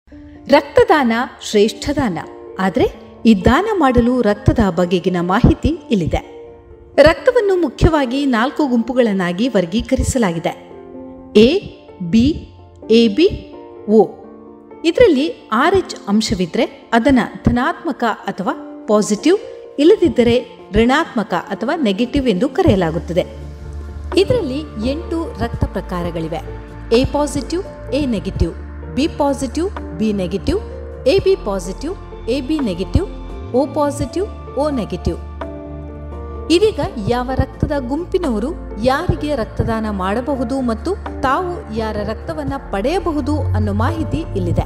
ರಕ್ತದಾನ ಶ್ರೇಷ್ಠ ದಾನ. ಆದರೆ ಈ ದಾನ ಮಾಡಲು ರಕ್ತದ ಬಗೆಗಿನ ಮಾಹಿತಿ ಇಲ್ಲಿದೆ. ರಕ್ತವನ್ನು ಮುಖ್ಯವಾಗಿ 4 ಗುಂಪುಗಳನ್ನಾಗಿ ವರ್ಗೀಕರಿಸಲಾಗಿದೆ. A, B, AB, O. ಇದರಲ್ಲಿ RH ಅಂಶವಿದ್ದರೆ ಅದನ್ನು ಧನಾತ್ಮಕ ಅಥವಾ ಪಾಸಿಟಿವ್, ಇಲ್ಲದಿದ್ದರೆ ಋಣಾತ್ಮಕ ಅಥವಾ ನೆಗೆಟಿವ್ ಎಂದು ಕರೆಯಲಾಗುತ್ತದೆ. ಇದರಲ್ಲಿ 8 ರಕ್ತ ಪ್ರಕಾರಗಳಿವೆ. A positive, A negative, B positive, B negative, AB positive, AB negative, O positive, O negative. ಇದೀಗ ಯಾವ ರಕ್ತದ ಗುಂಪಿನವರು ಯಾರಿಗೆ ರಕ್ತದಾನ ಮಾಡಬಹುದು ಮತ್ತು ತಾವು ಯಾರ ರಕ್ತವನ್ನು ಪಡೆಯಬಹುದು ಅನ್ನೋ ಮಾಹಿತಿ ಇಲ್ಲಿದೆ.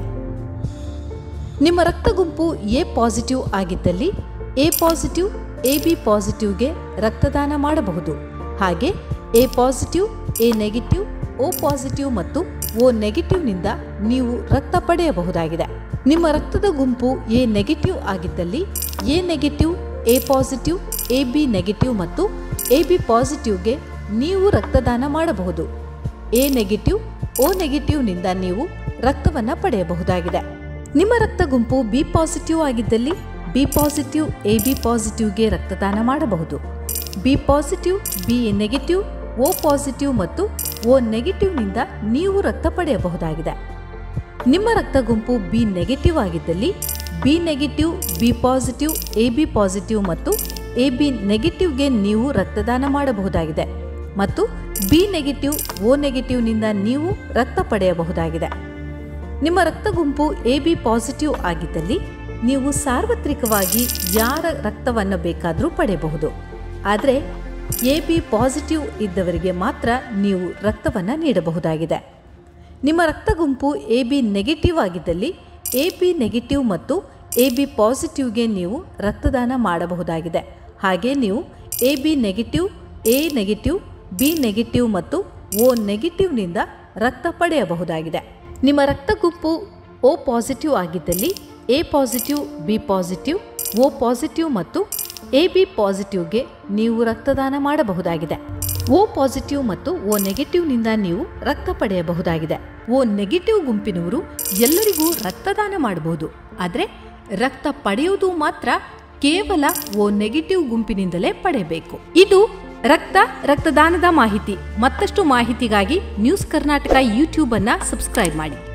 ನಿಮ್ಮ ರಕ್ತ ಗುಂಪು A ಪಾಸಿಟಿವ್ ಆಗಿದ್ದಲ್ಲಿ A ಪಾಸಿಟಿವ್, AB ಪಾಸಿಟಿವ್ಗೆ ರಕ್ತದಾನ ಮಾಡಬಹುದು. ಹಾಗೆ A positive, A negative, O positive ಮತ್ತು O ನೆಗೆಟಿವ್ನಿಂದ ನೀವು ರಕ್ತ ಪಡೆಯಬಹುದಾಗಿದೆ. ನಿಮ್ಮ ರಕ್ತದ ಗುಂಪು A ನೆಗೆಟಿವ್ ಆಗಿದ್ದಲ್ಲಿ A negative, A positive, AB negative ಮತ್ತು AB ಪಾಸಿಟಿವ್ಗೆ ನೀವು ರಕ್ತದಾನ ಮಾಡಬಹುದು. A ನೆಗೆಟಿವ್, O ನೆಗೆಟಿವ್ನಿಂದ ನೀವು ರಕ್ತವನ್ನು ಪಡೆಯಬಹುದಾಗಿದೆ. ನಿಮ್ಮ ರಕ್ತ ಗುಂಪು B ಪಾಸಿಟಿವ್ ಆಗಿದ್ದಲ್ಲಿ B ಪಾಸಿಟಿವ್, AB ಪಾಸಿಟಿವ್ಗೆ ರಕ್ತದಾನ ಮಾಡಬಹುದು. B positive, B negative, O positive ಮತ್ತು O ನೆಗೆಟಿವ್ನಿಂದ ನೀವು ರಕ್ತ ಪಡೆಯಬಹುದಾಗಿದೆ. ನಿಮ್ಮ ರಕ್ತ ಗುಂಪು B ನೆಗೆಟಿವ್ ಆಗಿದ್ದಲ್ಲಿ B negative, B positive, AB positive ಮತ್ತು AB ನೆಗೆಟಿವ್ಗೆ ನೀವು ರಕ್ತದಾನ ಮಾಡಬಹುದಾಗಿದೆ ಮತ್ತು B ನೆಗೆಟಿವ್, O ನೆಗೆಟಿವ್ನಿಂದ ನೀವು ರಕ್ತ ಪಡೆಯಬಹುದಾಗಿದೆ. ನಿಮ್ಮ ರಕ್ತ ಗುಂಪು AB ಪಾಸಿಟಿವ್ ಆಗಿದ್ದಲ್ಲಿ ನೀವು ಸಾರ್ವತ್ರಿಕವಾಗಿ ಯಾರ ರಕ್ತವನ್ನು ಬೇಕಾದರೂ ಪಡೆಯಬಹುದು. ಆದರೆ AB ಪಾಸಿಟಿವ್ ಇದ್ದವರಿಗೆ ಮಾತ್ರ ನೀವು ರಕ್ತವನ್ನು ನೀಡಬಹುದಾಗಿದೆ. ನಿಮ್ಮ ರಕ್ತ ಗುಂಪು AB ನೆಗೆಟಿವ್ ಆಗಿದ್ದಲ್ಲಿ AB ನೆಗೆಟಿವ್ ಮತ್ತು AB ಪಾಸಿಟಿವ್ಗೆ ನೀವು ರಕ್ತದಾನ ಮಾಡಬಹುದಾಗಿದೆ. ಹಾಗೆ ನೀವು AB negative, A negative, B negative ಮತ್ತು O ನೆಗೆಟಿವ್ನಿಂದ ರಕ್ತ ಪಡೆಯಬಹುದಾಗಿದೆ. ನಿಮ್ಮ ರಕ್ತ ಗುಂಪು O ಪಾಸಿಟಿವ್ ಆಗಿದ್ದಲ್ಲಿ A positive, B positive, O positive ಮತ್ತು AB ಪಾಸಿಟಿವ್ಗೆ ನೀವು ರಕ್ತದಾನ ಮಾಡಬಹುದಾಗಿದೆ. O ಪಾಸಿಟಿವ್ ಮತ್ತು O ನೆಗೆಟಿವ್ನಿಂದ ನೀವು ರಕ್ತ ಪಡೆಯಬಹುದಾಗಿದೆ. O ನೆಗೆಟಿವ್ ಗುಂಪಿನವರು ಎಲ್ಲರಿಗೂ ರಕ್ತದಾನ ಮಾಡಬಹುದು. ಆದರೆ ರಕ್ತ ಪಡೆಯುವುದು ಮಾತ್ರ ಕೇವಲ O ನೆಗೆಟಿವ್ ಗುಂಪಿನಿಂದಲೇ ಪಡೆಯಬೇಕು. ಇದು ರಕ್ತದಾನದ ಮಾಹಿತಿ. ಮತ್ತಷ್ಟು ಮಾಹಿತಿಗಾಗಿ ನ್ಯೂಸ್ ಕರ್ನಾಟಕ ಯೂಟ್ಯೂಬ್ ಅನ್ನು ಸಬ್ಸ್ಕ್ರೈಬ್ ಮಾಡಿ.